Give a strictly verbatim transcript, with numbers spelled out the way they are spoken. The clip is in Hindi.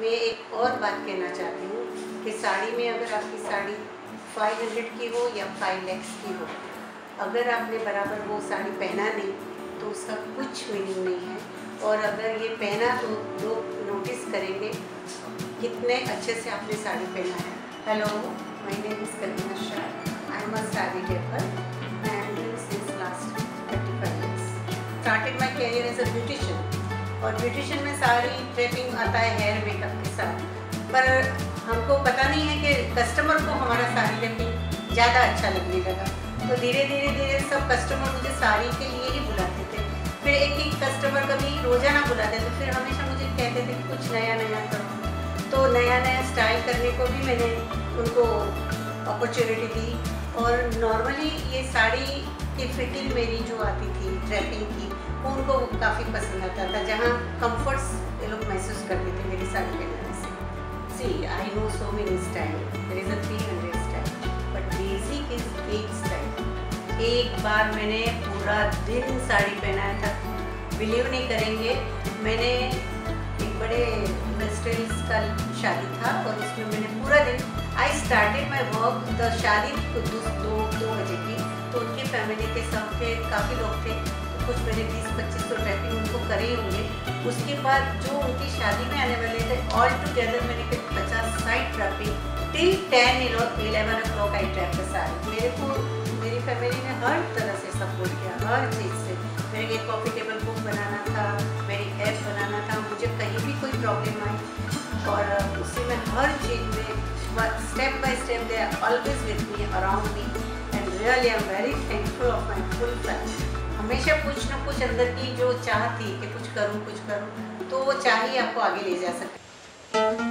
मैं एक और बात कहना चाहती हूँ कि साड़ी में अगर आपकी साड़ी पाँच सौ की हो या पाँच लाख की हो, अगर आपने बराबर वो साड़ी पहना नहीं तो उसका कुछ मीनिंग नहीं है। और अगर ये पहना तो लोग नोटिस करेंगे कितने अच्छे से आपने साड़ी पहना है। Hello, my name is Kalpana Shah. I am a sari draper and since last thirty five years started my career as a beautician. और ब्यूटिशियन में सारी ड्रेपिंग आता है हेयर मेकअप के साथ, पर हमको पता नहीं है कि कस्टमर को हमारा साड़ी ड्रेपिंग ज़्यादा अच्छा लगने लगा। तो धीरे धीरे धीरे सब कस्टमर मुझे साड़ी के लिए ही बुलाते थे। फिर एक एक कस्टमर कभी रोज़ाना बुलाते थे, फिर हमेशा मुझे कहते थे कि कुछ नया नया करो। तो नया नया स्टाइल करने को भी मैंने उनको अपॉर्चुनिटी दी। और नॉर्मली ये साड़ी की फिटिंग मेरी जो आती थी ड्रेपिंग की, वो उनको काफ़ी पसंद आता था, जहाँ कंफर्ट्स ये लोग महसूस करते थे मेरी साड़ी पहनने से। See I know so many style, there is a three hundred style, but basic is एक स्टाइल। एक बार मैंने पूरा दिन साड़ी पहनाया था, बिलीव नहीं करेंगे। मैंने एक बड़े इंडस्ट्रियलिस्ट का शादी था और उसमें मैंने पूरा दिन I started my work. The शादी दो दो बजे की, तो उनकी फैमिली के सब थे, काफ़ी लोग थे, तो कुछ मैंने बीस पच्चीस तो ड्रेपिंग उनको करे होंगे। उसके बाद जो उनकी शादी में आने वाले थे, ऑल टुगेदर मैंने फिर पचास side draping till ten eleven o'clock I drape के साथ। मेरे को मेरी फैमिली ने हर तरह से सपोर्ट किया, हर चीज़ से। मेरे एक कॉफ़ी टेबल बुक बनाना था, मेरी ऐप बनाना था, मुझे कहीं भी कोई प्रॉब्लम आई और उसी में हर चीज़ में step by step they are always with me, around me, and really I am very thankful of my full family. हमेशा कुछ ना कुछ अंदर की जो चाह थी कि कुछ करूँ कुछ करूँ, तो वो चाह ही आपको आगे ले जा सकती है।